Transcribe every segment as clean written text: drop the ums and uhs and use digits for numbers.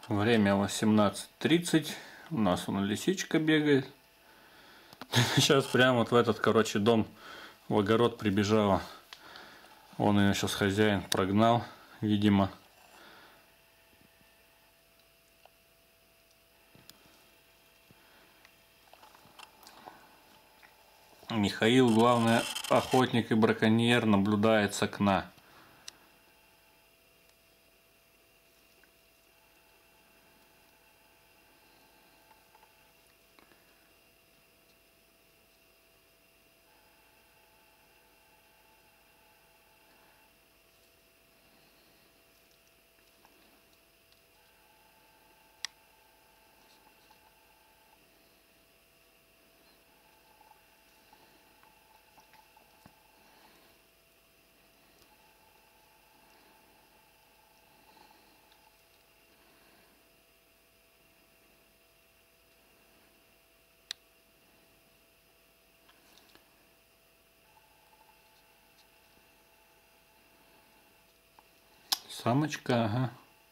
Время 18:30. У нас лисичка бегает. Сейчас прямо вот в этот, короче, дом, в огород прибежала. Он ее сейчас хозяин прогнал, видимо. Михаил, главный охотник и браконьер, наблюдает с окна. Самочка, ага.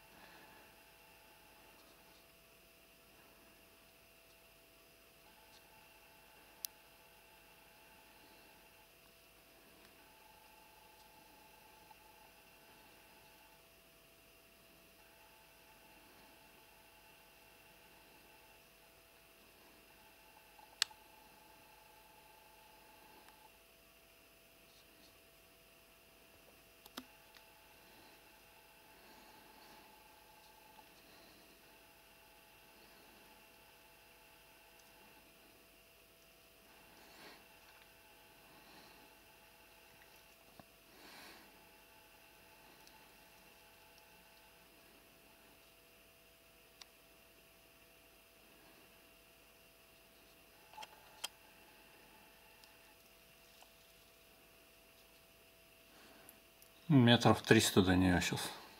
Метров 300 до нее сейчас.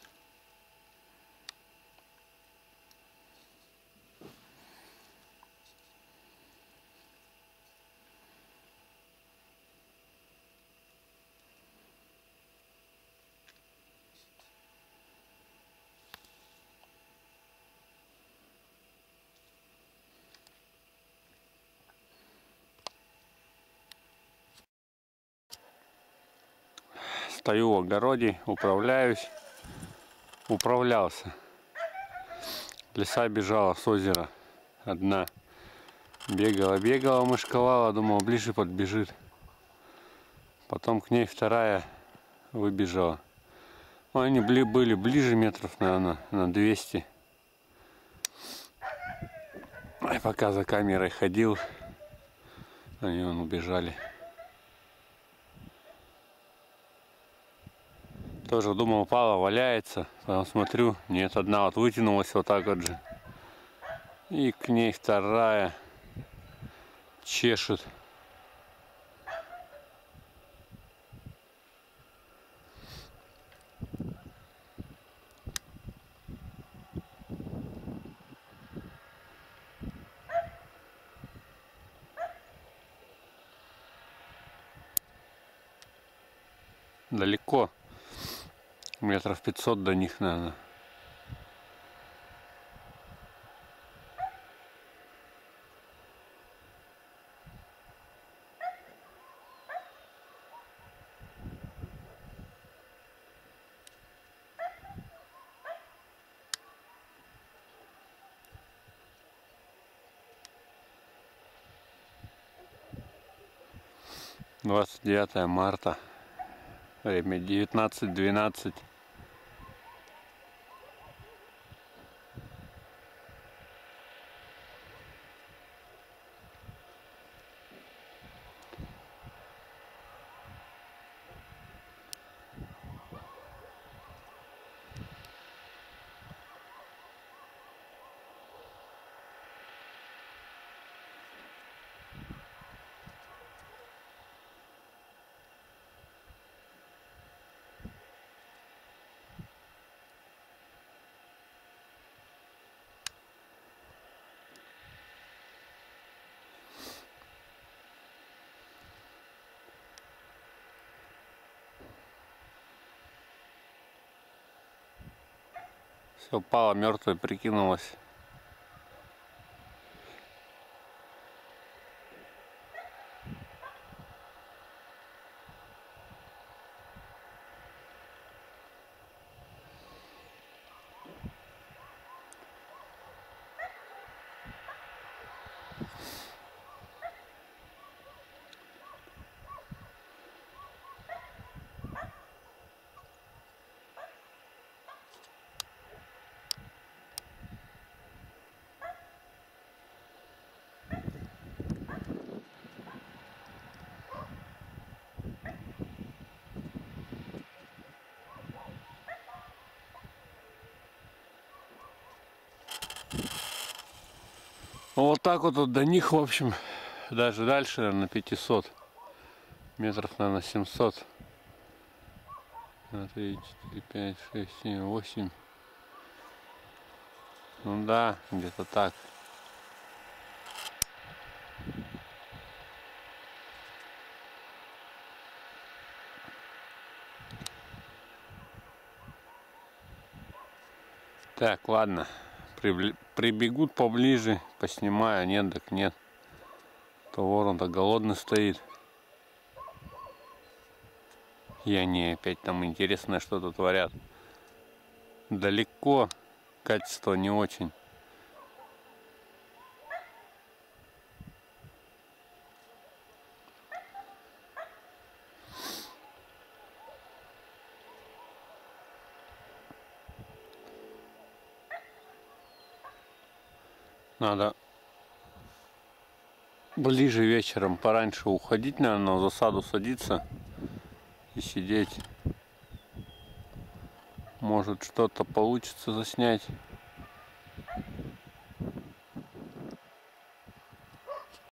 Стою в огороде, управлялся. Лиса бежала с озера одна. Бегала, мышковала, думал, ближе подбежит. Потом к ней вторая выбежала. Они были ближе метров, наверное, на 200. И пока за камерой ходил, они убежали. Тоже думал, упала, валяется. Потом смотрю, нет, одна вот вытянулась вот так вот же. И к ней вторая чешет. Далеко. Метров 500 до них, наверное. Двадцать 29 марта. Время 19:12. Все, пала мертвой, прикинулась. Вот так вот до них, в общем, даже дальше, наверное, 500 метров, наверное, 700. 3, 4, 5, 6, 7, 8. Ну да, где-то так. Так, ладно. Прибегут поближе, поснимаю. Нет, так нет. То ворон-то голодный стоит. И они опять там интересное что-то творят. Далеко, качество не очень. Надо ближе вечером, пораньше уходить, наверное, в засаду садиться и сидеть. Может, что-то получится заснять.